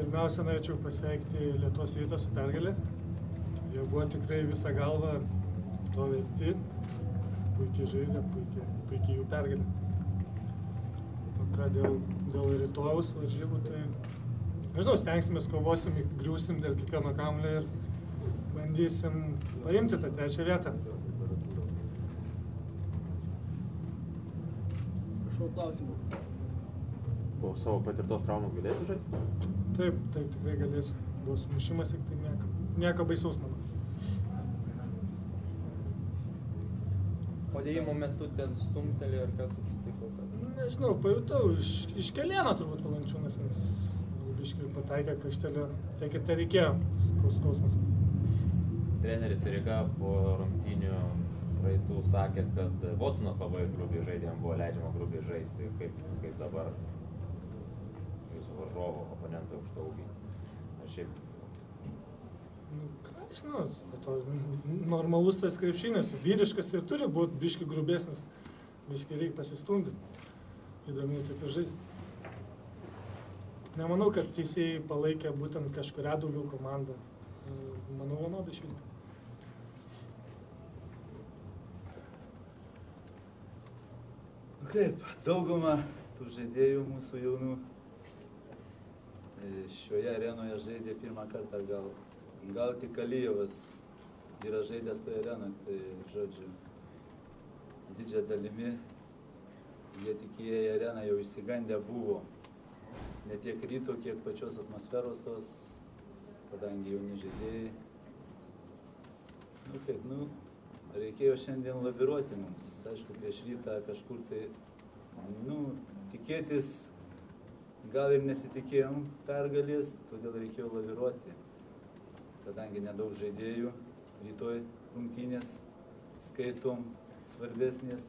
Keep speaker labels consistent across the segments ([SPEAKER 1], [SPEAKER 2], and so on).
[SPEAKER 1] Pirmiausia, norėčiau pasveikti Lietuvos Rytą su pergalė. Jie buvo tikrai visą galvą to verti. Puikiai žaidė, puikiai jų pergalė. O ką dėl rytojaus varžybų, tai nežinau, stengsimės, kovosim, griūsim dėl kiekvieno kamuolio ir bandysim paimti tą trečią vietą.
[SPEAKER 2] Prašau klausimų.
[SPEAKER 3] Po savo patirtos traumos galėsi žaisti?
[SPEAKER 1] Taip, tikrai galėsiu. Buvo sumušimas, tik tai nieko baisaus, manau.
[SPEAKER 2] Padėjimo metu ten stumtelė ar kas atsitiko?
[SPEAKER 1] Nežinau, pajutau, iš Kelėno turbūt Valančiūnas, nes biškai pataikė kažtelio, tiek ir tai reikėjo, skausmas.
[SPEAKER 3] Treneris Ryga po rungtynių praeitų sakė, kad Watsonas labai grubiai žaidė, jam buvo leidžiama grubiai žaisti, kaip dabar jūsų varžovo oponentai aukštaugiai. Ar šiaip?
[SPEAKER 1] Ką žinau, normalus tas krepšinis, vyriškas ir turi būti biškai grubesnis, biškai reikia pasistumdyti, įdomiai taip ir žaisti. Nemanau, kad teisėjai palaikė būtent kažkurią daugiau komandą. Manau, vienodai švilti.
[SPEAKER 4] Kaip, dauguma tų žaidėjų mūsų jaunų šioje arenoje žaidė pirmą kartą, gal tik Alijevas yra žaidęs toje arenoje, tai žodžiu, didžią dalimi jie tik įėję į areną jau išsigandę buvo. Ne tiek Ryto, kiek pačios atmosferos tos, kadangi jauni žaidėjai. Reikėjo šiandien laviruoti mums. Aišku, prieš Rytą kažkur tai, tikėtis gal ir nesitikėjom pergalės, todėl reikėjo laviruoti. Kadangi nedaug žaidėjų, rytoj rungtynės skaitom svarbesnės.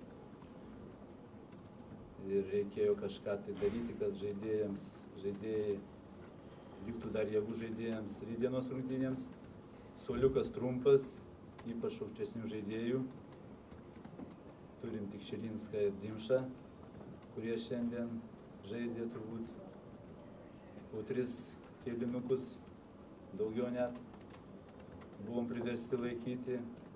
[SPEAKER 4] Ir reikėjo kažką tai daryti, kad žaidėjai liktų dar jėgų žaidėjams rytdienos rungtynėms. Suoliukas trumpas, ypač aukštesnių žaidėjų. Turim tik Širinską ir Dimšą, kurie šiandien žaidė turbūt po 3 kėlinukus, daugiau net. Buvom priversti laikyti.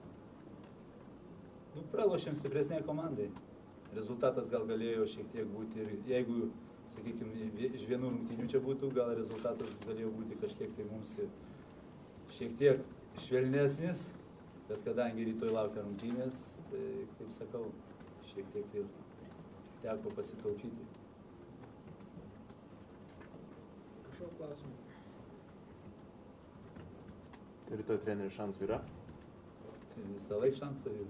[SPEAKER 4] Pralošėm stipresnei komandai. Rezultatas gal galėjo šiek tiek būti ir jeigu, sakykime, iš vienų rungtynių čia būtų, gal rezultatas galėjo būti kažkiek tai mums šiek tiek švelnesnis, bet kadangi rytoj laukia rungtynės, tai, kaip sakau, šiek tiek ir teko pasitaupyti.
[SPEAKER 2] Prašau klausimų.
[SPEAKER 3] Tai rytoj trenerių šansų yra?
[SPEAKER 4] Tai visą laiką šansų yra.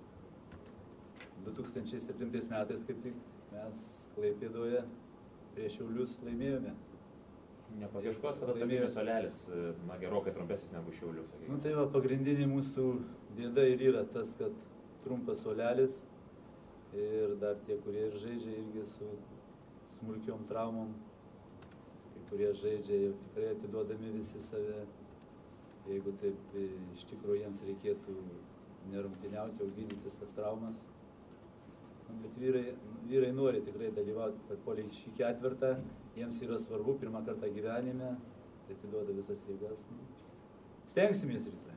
[SPEAKER 4] 2007 metais, kaip tik, mes Klaipėdoje prieš Šiaulius laimėjome.
[SPEAKER 3] Nepakieškos, kad atsakymis suolelis gerokai trumpesnis negu Šiaulių.
[SPEAKER 4] Tai va, pagrindinė mūsų bėda ir yra tas, kad trumpas suolelis ir dar tie, kurie ir žaidžia irgi su smulkiom traumom, kai kurie žaidžia jau tikrai atiduodami visi save. Jeigu taip iš tikrųjų jiems reikėtų nerungtyniauti, o gydytis tas traumas. Bet vyrai nori tikrai dalyvauti papuolė šį ketvirtą, jiems yra svarbu pirmą kartą gyvenime, tai atiduoda visas jėgas. Stengsimės rytoj.